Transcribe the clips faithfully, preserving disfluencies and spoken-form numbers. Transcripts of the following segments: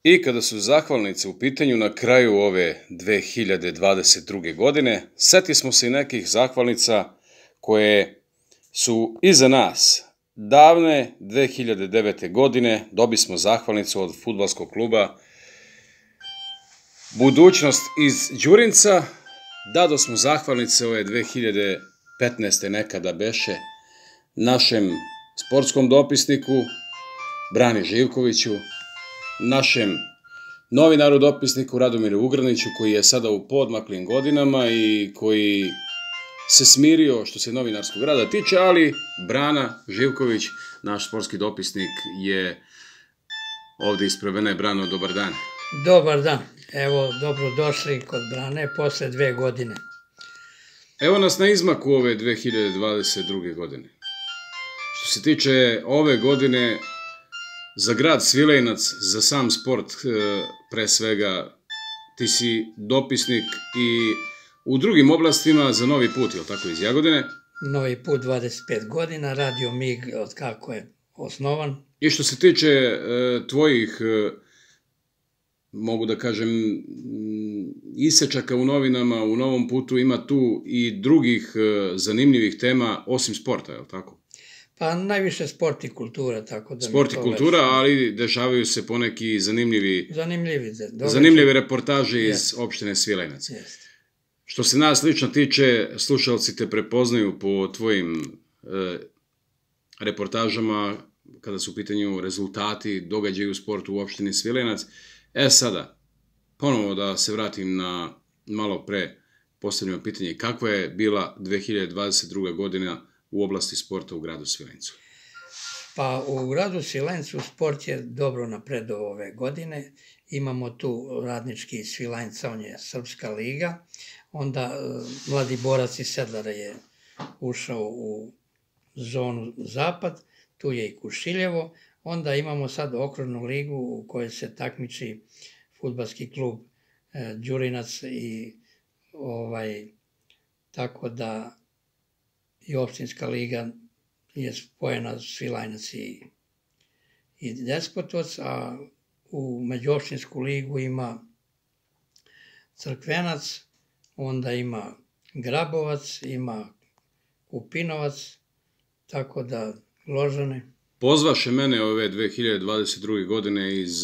I kada su zahvalnice u pitanju na kraju ove dve hiljade dvadeset druge. godine, seti smo se i nekih zahvalnica koje su iza nas. Davne dve hiljade devete. godine dobi smo zahvalnicu od fudbalskog kluba Budućnost iz Đurinca. Dado smo zahvalnice ove dve hiljade petnaeste. nekada beše našem sportskom dopisniku Brani Živkoviću, našem novinaru dopisniku Radomiru Ugraniću, koji je sada u poodmaklim godinama i koji se smirio što se novinarskog rada tiče, ali Brana Živković, naš sportski dopisnik, je ovde ispred mene. Brano, dobar dan. Dobar dan. Evo, dobrodošli kod Brane posle dve godine. Evo nas na izmaku ove dve hiljade dvadeset druge. godine. Što se tiče ove godine, za grad Svilajnac, za sam sport, pre svega, ti si dopisnik i u drugim oblastima za Novi put, je li tako, iz Jagodine? Novi put dvadeset pet godina, radio mig od kako je osnovan. I što se tiče tvojih, mogu da kažem, isečaka u novinama, u Novom putu ima tu i drugih zanimljivih tema, osim sporta, je li tako? Pa najviše sport i kultura, tako da... Sport i kultura, ali dešavaju se poneki zanimljivi... Zanimljivi, da. Zanimljive reportaže iz opštine Svilajnac. Jeste. Što se nas lično tiče, slušalci te prepoznaju po tvojim reportažama, kada su u pitanju rezultati, događaji u sportu u opštini Svilajnac. E sada, ponovo da se vratim na malo pre postavljeno pitanje, kakva je bila dve hiljade dvadeset druga. godina u oblasti sporta u gradu Svilajncu? Pa u gradu Svilajncu sport je dobro napredovao ove godine. Imamo tu radnički Svilajnca, on je Srpska liga. Onda mladi borac iz Sedlara je ušao u zonu Zapad, tu je i Kušiljevo. Onda imamo sad okružnu ligu u kojoj se takmiči fudbalski klub Đurinac i ovaj, tako da i opštinska liga je spojena Svilajnac i, i Despotovac, a u međuopštinsku ligu ima Crkvenac, onda ima Grabovac, ima Kupinovac, tako da Ložane. Pozvaše mene ove dve hiljade dvadeset druge. godine iz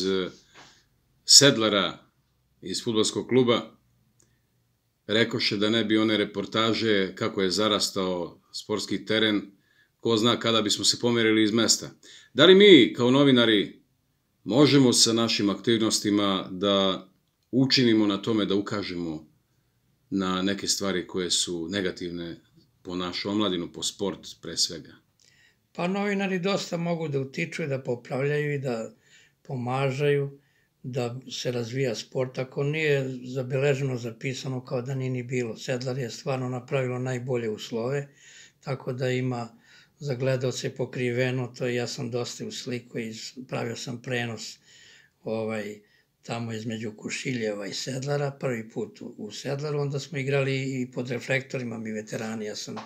Sedlara, iz fudbalskog kluba. Rekoše da ne bi one reportaže kako je zarastao sportski teren, ko zna kada bismo se pomerili iz mesta. Da li mi kao novinari možemo sa našim aktivnostima da učinimo na tome, da ukažemo na neke stvari koje su negativne po našu omladinu, po sport pre svega? Pa novinari dosta mogu da utiču i da popravljaju i da pomažaju da se razvija sport. Ako nije zabeleženo, zapisano, kao da nije ni bilo. Sedlar je stvarno napravilo najbolje uslove, tako da ima za gledaoce pokriveno, to ja sam dosta u sliku i pravio sam prenos ovaj, tamo između Kušiljeva i Sedlara, prvi put u Sedlaru, onda smo igrali i pod reflektorima, mi veterani, ja sam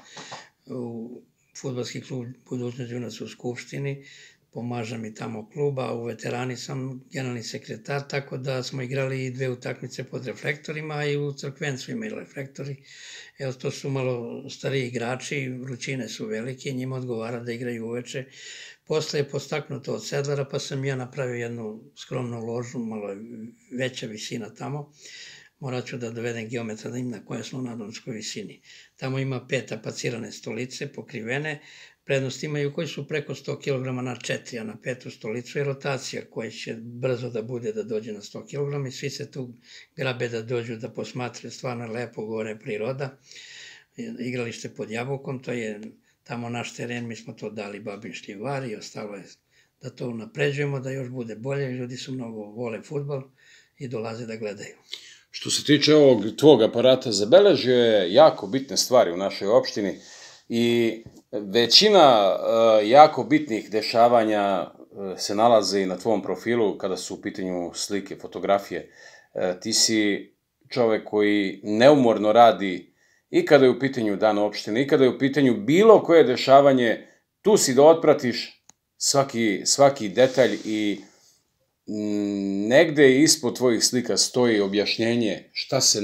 u fudbalski klub Budućnost Đunac u Skupštini, pomažem i tamo kluba, a u veterani sam generalni sekretar, tako da smo igrali i dve utakmice pod reflektorima, a i u Crkvencu imaju reflektori. Evo, to su malo stariji igrači, vrućine su velike, njima odgovara da igraju uveče. Posle je postaknuto od Sedlara, pa sam ja napravio jednu skromnu ložu, malo veća visina tamo. Morat ću da dovedem geometra da im na kojoj smo nadmorskoj visini. Tamo ima pet apacirane stolice, pokrivene. Prednost imaju koji su preko sto kilograma na četiri, a na petu stolicu je rotacija koja će brzo da bude da dođe na sto kilograma i svi se tu grabe da dođu da posmatraju, stvarno lepo gore priroda. Igralište pod Jabukom, to je tamo naš teren, mi smo to dali Babin Šljivar i ostalo je da to unapređujemo, da još bude bolje. Ljudi su mnogo vole fudbal i dolaze da gledaju. Što se tiče ovog tvog aparata, zabeležio je jako bitne stvari u našoj opštini i većina jako bitnih dešavanja se nalaze i na tvom profilu kada su u pitanju slike, fotografije. Ti si čovek koji neumorno radi i kada je u pitanju dan opštine, i kada je u pitanju bilo koje dešavanje, tu si da otpratiš svaki, svaki detalj i negde ispod tvojih slika stoji objašnjenje šta se